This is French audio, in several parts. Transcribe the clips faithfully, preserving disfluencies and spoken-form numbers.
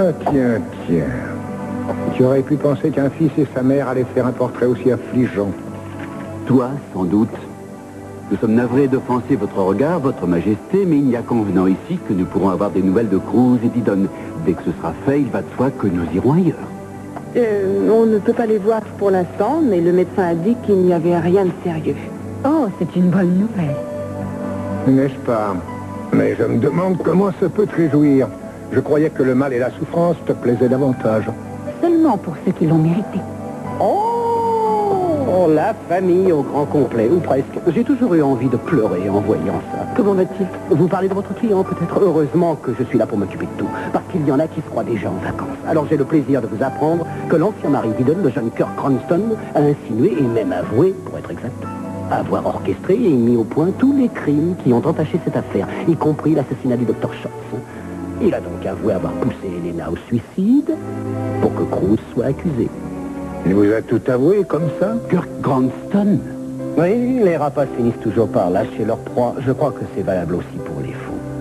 Tiens, tiens, tiens. Tu aurais pu penser qu'un fils et sa mère allaient faire un portrait aussi affligeant. Toi, sans doute. Nous sommes navrés d'offenser votre regard, votre majesté, mais il n'y a qu'en venant ici que nous pourrons avoir des nouvelles de Cruz et d'Idon. Dès que ce sera fait, il va de soi que nous irons ailleurs. Euh, on ne peut pas les voir pour l'instant, mais le médecin a dit qu'il n'y avait rien de sérieux. Oh, c'est une bonne nouvelle. N'est-ce pas? Mais je me demande comment ça peut te réjouir. Je croyais que le mal et la souffrance te plaisaient davantage. Seulement pour ceux qui l'ont mérité. Oh, la famille au grand complet, ou presque. J'ai toujours eu envie de pleurer en voyant ça. Comment va-t-il? Vous parlez de votre client, peut-être? Heureusement que je suis là pour m'occuper de tout, parce qu'il y en a qui se croient déjà en vacances. Alors j'ai le plaisir de vous apprendre que l'ancien mari d'Idon, le jeune Kirk Cranston, a insinué et même avoué, pour être exact, avoir orchestré et mis au point tous les crimes qui ont entaché cette affaire, y compris l'assassinat du docteur Schultz. Il a donc avoué avoir poussé Elena au suicide pour que Cruz soit accusé. Il vous a tout avoué comme ça? Kirk Cranston? Oui, les rapaces finissent toujours par lâcher leur proie. Je crois que c'est valable aussi pour les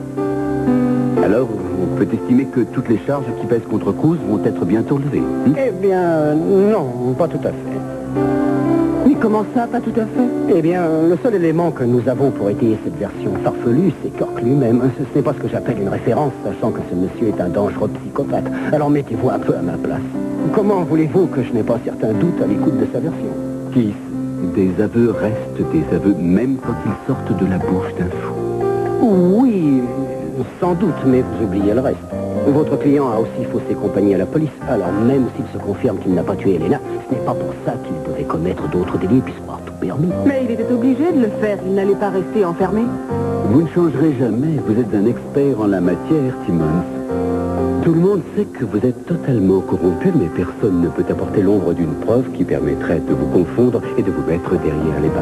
fous. Alors, on peut estimer que toutes les charges qui pèsent contre Cruz vont être bientôt levées. Hein? Eh bien, non, pas tout à fait. Mais comment ça, pas tout à fait? Eh bien, le seul élément que nous avons pour étayer cette version farfelue, c'est Kirk lui-même. Ce n'est pas ce que j'appelle une référence, sachant que ce monsieur est un dangereux psychopathe. Alors mettez-vous un peu à ma place. Comment voulez-vous que je n'ai pas certains doutes à l'écoute de sa version? Qui Des aveux restent des aveux, même quand ils sortent de la bouche d'un fou. Oui, sans doute, mais vous oubliez le reste. Votre client a aussi faussé compagnie à la police, alors même s'il se confirme qu'il n'a pas tué Elena, ce n'est pas pour ça qu'il devait commettre d'autres délits puisqu'il avoir tout permis. Mais il était obligé de le faire, il n'allait pas rester enfermé. Vous ne changerez jamais, vous êtes un expert en la matière, Timmons. Tout le monde sait que vous êtes totalement corrompu, mais personne ne peut apporter l'ombre d'une preuve qui permettrait de vous confondre et de vous mettre derrière les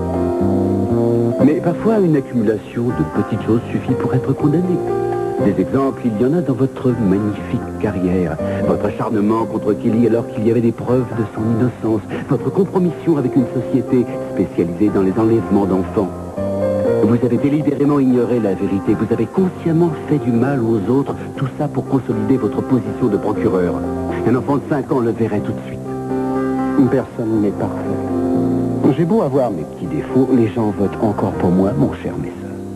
barreaux. Mais parfois, une accumulation de petites choses suffit pour être condamné. Des exemples, il y en a dans votre magnifique carrière. Votre acharnement contre Kelly alors qu'il y avait des preuves de son innocence. Votre compromission avec une société spécialisée dans les enlèvements d'enfants. Vous avez délibérément ignoré la vérité. Vous avez consciemment fait du mal aux autres. Tout ça pour consolider votre position de procureur. Un enfant de cinq ans le verrait tout de suite. Personne n'est parfait. J'ai beau avoir mes petits défauts, les gens votent encore pour moi, mon cher Messer.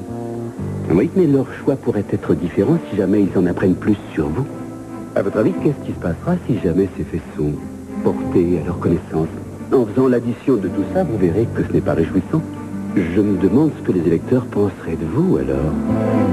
Oui, mais leur choix pourrait être différent si jamais ils en apprennent plus sur vous. À votre avis, qu'est-ce qui se passera si jamais ces faits sont portés à leur connaissance? En faisant l'addition de tout ça, vous verrez que ce n'est pas réjouissant. Je me demande ce que les électeurs penseraient de vous, alors.